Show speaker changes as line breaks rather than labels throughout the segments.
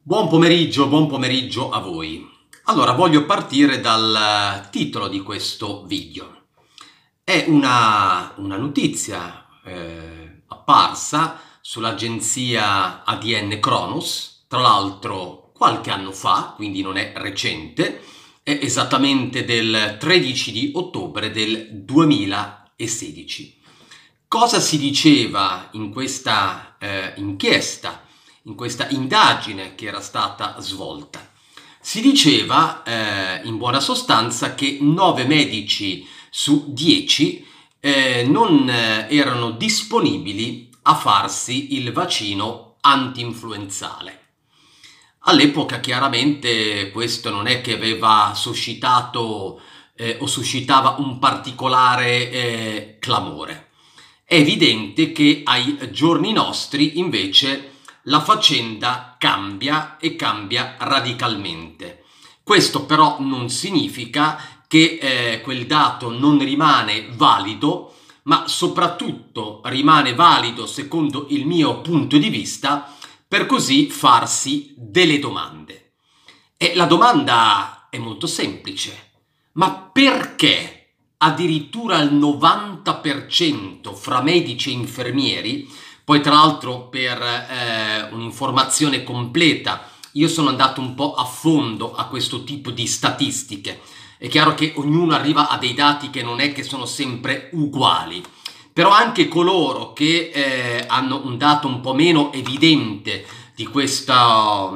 Buon pomeriggio a voi. Allora, voglio partire dal titolo di questo video. È una notizia apparsa sull'agenzia ADN Kronos, tra l'altro qualche anno fa, quindi non è recente, è esattamente del 13 di ottobre del 2016. Cosa si diceva in questa inchiesta? In questa indagine che era stata svolta? Si diceva in buona sostanza che 9 medici su 10 non erano disponibili a farsi il vaccino anti-influenzale. All'epoca chiaramente questo non è che aveva suscitato o suscitava un particolare clamore. È evidente che ai giorni nostri invece la faccenda cambia e cambia radicalmente. Questo però non significa che quel dato non rimane valido, ma soprattutto rimane valido, secondo il mio punto di vista, per così farsi delle domande. E la domanda è molto semplice: ma perché addirittura il 90% fra medici e infermieri? Poi tra l'altro per un'informazione completa io sono andato un po' a fondo a questo tipo di statistiche. È chiaro che ognuno arriva a dei dati che non è che sono sempre uguali, però anche coloro che hanno un dato un po' meno evidente di questa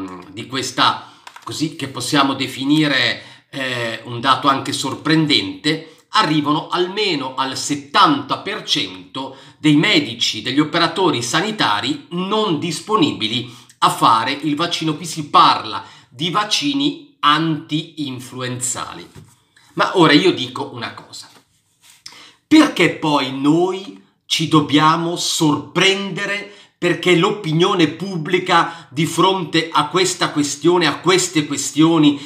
così che possiamo definire un dato anche sorprendente, arrivano almeno al 70% dei medici, degli operatori sanitari non disponibili a fare il vaccino. Qui si parla di vaccini anti-influenzali. Ma ora io dico una cosa: perché poi noi ci dobbiamo sorprendere perché l'opinione pubblica di fronte a questa questione, a queste questioni,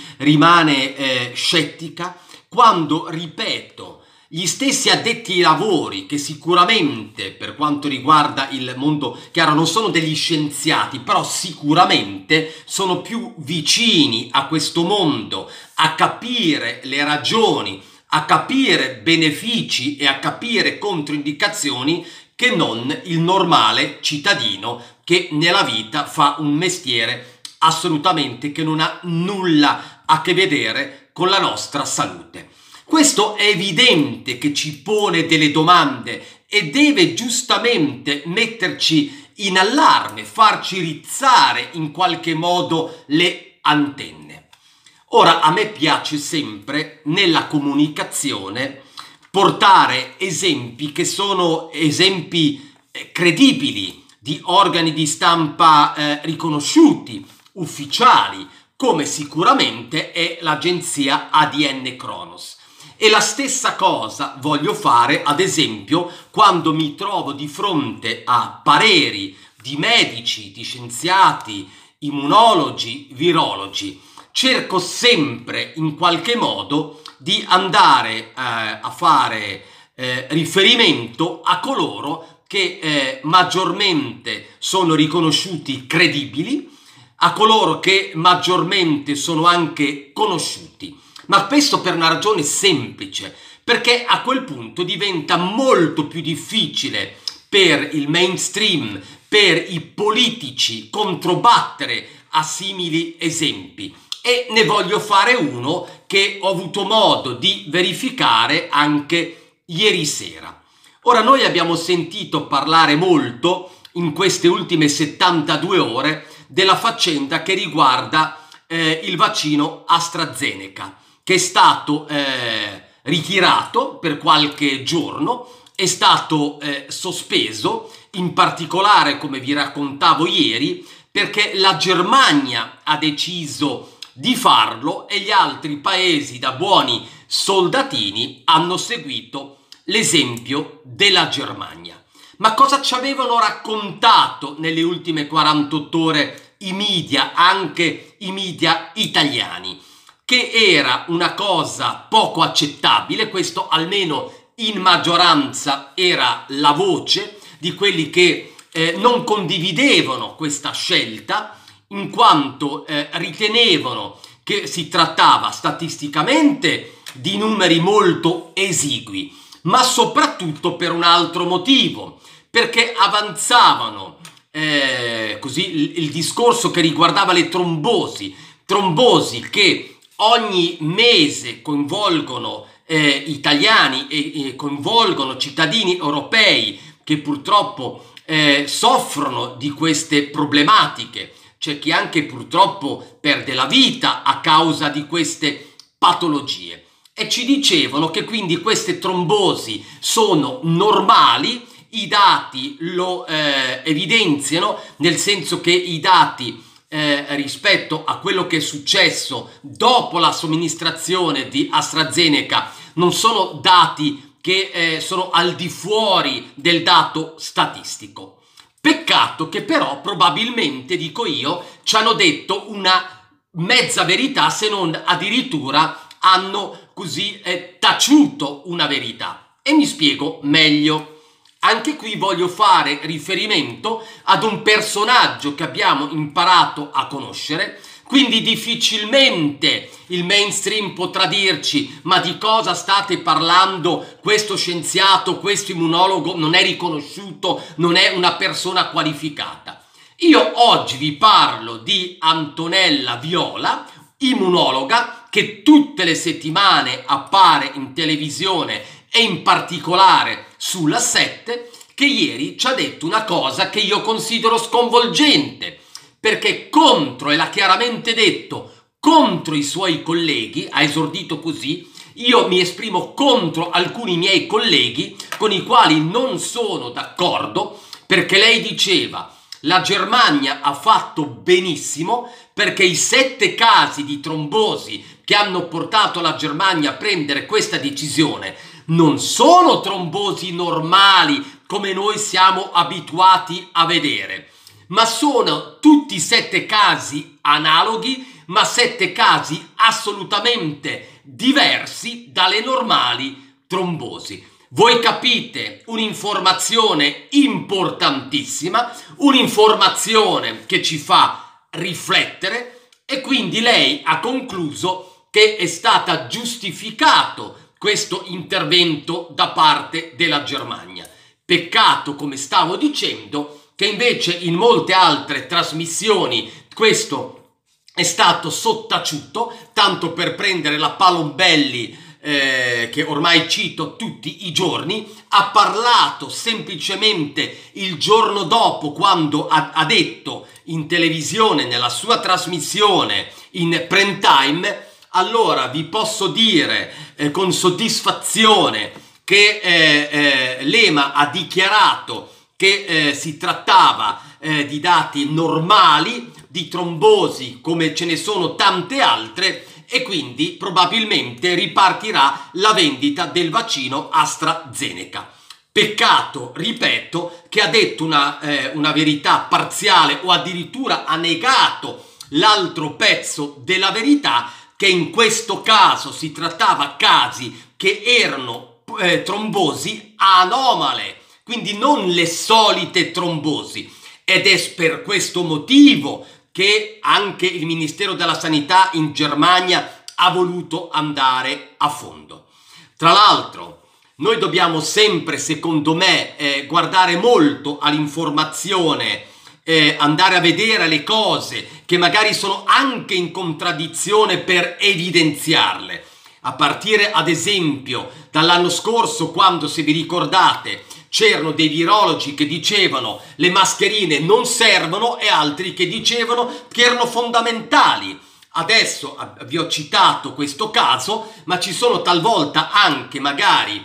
rimane scettica, quando, ripeto, gli stessi addetti ai lavori, che sicuramente per quanto riguarda il mondo, chiaro, non sono degli scienziati, però sicuramente sono più vicini a questo mondo, a capire le ragioni, a capire benefici e a capire controindicazioni, che non il normale cittadino che nella vita fa un mestiere assolutamente che non ha nulla a che vedere con la nostra salute. Questo è evidente che ci pone delle domande e deve giustamente metterci in allarme, farci rizzare in qualche modo le antenne. Ora, a me piace sempre nella comunicazione portare esempi che sono esempi credibili di organi di stampa riconosciuti, ufficiali, come sicuramente è l'agenzia ADN Kronos. E la stessa cosa voglio fare, ad esempio, quando mi trovo di fronte a pareri di medici, di scienziati, immunologi, virologi. Cerco sempre in qualche modo di andare a fare riferimento a coloro che maggiormente sono riconosciuti credibili, a coloro che maggiormente sono anche conosciuti, ma questo per una ragione semplice, perché a quel punto diventa molto più difficile per il mainstream, per i politici controbattere a simili esempi. E ne voglio fare uno che ho avuto modo di verificare anche ieri sera. Ora, noi abbiamo sentito parlare molto in queste ultime 72 ore della faccenda che riguarda il vaccino AstraZeneca, che è stato ritirato per qualche giorno, è stato sospeso, in particolare, come vi raccontavo ieri, perché la Germania ha deciso di farlo e gli altri paesi, da buoni soldatini, hanno seguito l'esempio della Germania. Ma cosa ci avevano raccontato nelle ultime 48 ore i media, anche i media italiani? Che era una cosa poco accettabile, questo almeno in maggioranza era la voce di quelli che non condividevano questa scelta. in quanto ritenevano che si trattava statisticamente di numeri molto esigui, ma soprattutto per un altro motivo, perché avanzavano così il discorso che riguardava le trombosi che ogni mese coinvolgono italiani e coinvolgono cittadini europei che purtroppo soffrono di queste problematiche. C'è chi anche purtroppo perde la vita a causa di queste patologie. E ci dicevano che quindi queste trombosi sono normali, i dati lo evidenziano, nel senso che i dati rispetto a quello che è successo dopo la somministrazione di AstraZeneca non sono dati che sono al di fuori del dato statistico. Peccato che però probabilmente, dico io, ci hanno detto una mezza verità, se non addirittura hanno così taciuto una verità. E mi spiego meglio. Anche qui voglio fare riferimento ad un personaggio che abbiamo imparato a conoscere, quindi difficilmente il mainstream potrà dirci: ma di cosa state parlando? Questo scienziato, questo immunologo non è riconosciuto, non è una persona qualificata. Io oggi vi parlo di Antonella Viola, immunologa, che tutte le settimane appare in televisione e in particolare sulla 7, che ieri ci ha detto una cosa che io considero sconvolgente, perché contro, e l'ha chiaramente detto, contro i suoi colleghi, ha esordito così: io mi esprimo contro alcuni miei colleghi con i quali non sono d'accordo, perché lei diceva: la Germania ha fatto benissimo perché i 7 casi di trombosi che hanno portato la Germania a prendere questa decisione non sono trombosi normali come noi siamo abituati a vedere, ma sono tutti 7 casi analoghi, ma 7 casi assolutamente diversi dalle normali trombosi. Voi capite, un'informazione importantissima, un'informazione che ci fa riflettere, e quindi lei ha concluso che è stata giustificato questo intervento da parte della Germania. Peccato, come stavo dicendo, che invece in molte altre trasmissioni questo è stato sottaciuto, tanto per prendere la Palombelli, che ormai cito tutti i giorni. Ha parlato semplicemente il giorno dopo, quando ha detto in televisione, nella sua trasmissione in prime time. Allora vi posso dire con soddisfazione che l'EMA ha dichiarato che si trattava di dati normali, di trombosi come ce ne sono tante altre, e quindi probabilmente ripartirà la vendita del vaccino AstraZeneca. Peccato, ripeto, che ha detto una verità parziale, o addirittura ha negato l'altro pezzo della verità, che in questo caso si trattava casi che erano trombosi anomale, quindi non le solite trombosi, ed è per questo motivo che anche il Ministero della Sanità in Germania ha voluto andare a fondo. Tra l'altro, noi dobbiamo sempre, secondo me, guardare molto all'informazione, andare a vedere le cose che magari sono anche in contraddizione per evidenziarle. A partire ad esempio dall'anno scorso, quando, se vi ricordate, c'erano dei virologi che dicevano le mascherine non servono e altri che dicevano che erano fondamentali. Adesso vi ho citato questo caso, ma ci sono talvolta anche magari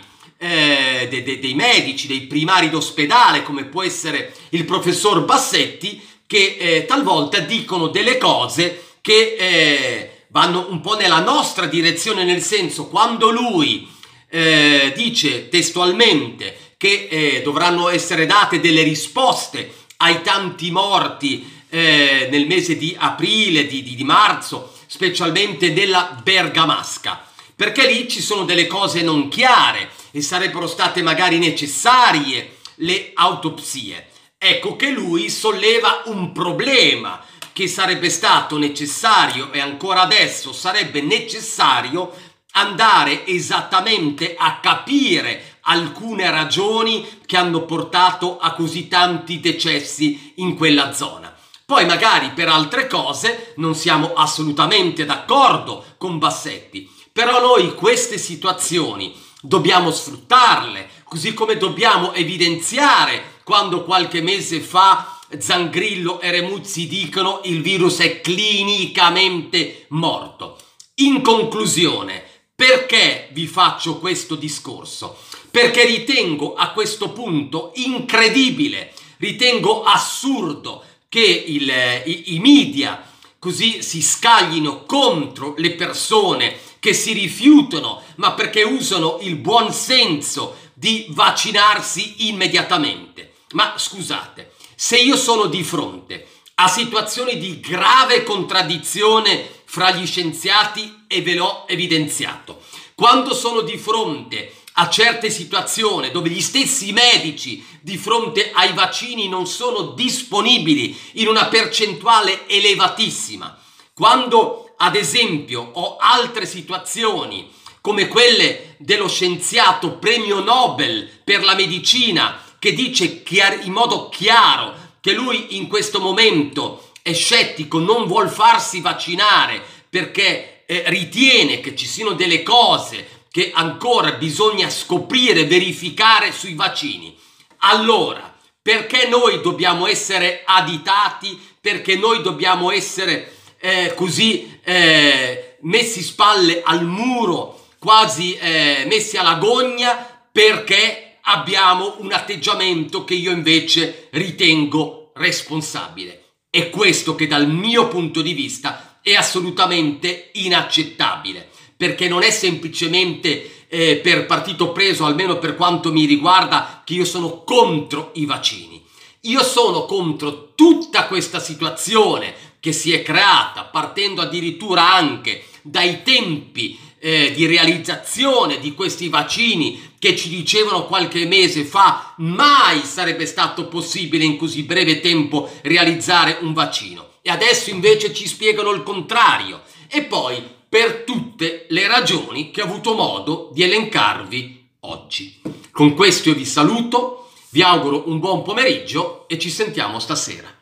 dei medici, dei primari d'ospedale, come può essere il professor Bassetti, che talvolta dicono delle cose che vanno un po' nella nostra direzione, nel senso, quando lui dice testualmente che dovranno essere date delle risposte ai tanti morti nel mese di aprile, di marzo, specialmente nella Bergamasca, perché lì ci sono delle cose non chiare e sarebbero state magari necessarie le autopsie. Ecco che lui solleva un problema, che sarebbe stato necessario e ancora adesso sarebbe necessario andare esattamente a capire alcune ragioni che hanno portato a così tanti decessi in quella zona. Poi magari per altre cose non siamo assolutamente d'accordo con Bassetti, però noi queste situazioni dobbiamo sfruttarle, così come dobbiamo evidenziare quando qualche mese fa Zangrillo e Remuzzi dicono il virus è clinicamente morto. In conclusione, perché vi faccio questo discorso? Perché ritengo a questo punto incredibile, ritengo assurdo che i media così si scaglino contro le persone che si rifiutano, ma perché usano il buon senso di vaccinarsi immediatamente. Ma scusate, se io sono di fronte a situazioni di grave contraddizione fra gli scienziati, e ve l'ho evidenziato, quando sono di fronte a certe situazioni dove gli stessi medici di fronte ai vaccini non sono disponibili in una percentuale elevatissima, quando ad esempio ho altre situazioni come quelle dello scienziato premio Nobel per la medicina che dice in modo chiaro che lui in questo momento è scettico, non vuol farsi vaccinare perché ritiene che ci siano delle cose che ancora bisogna scoprire, verificare sui vaccini. Allora, perché noi dobbiamo essere additati? Perché noi dobbiamo essere messi spalle al muro, quasi messi alla gogna, perché abbiamo un atteggiamento che io invece ritengo responsabile. È questo che dal mio punto di vista è assolutamente inaccettabile, perché non è semplicemente per partito preso, almeno per quanto mi riguarda, che io sono contro i vaccini. Io sono contro tutta questa situazione che si è creata, partendo addirittura anche dai tempi di realizzazione di questi vaccini che ci dicevano qualche mese fa mai sarebbe stato possibile in così breve tempo realizzare un vaccino. E adesso invece ci spiegano il contrario. E poi per tutte le ragioni che ho avuto modo di elencarvi oggi. Con questo io vi saluto, vi auguro un buon pomeriggio e ci sentiamo stasera.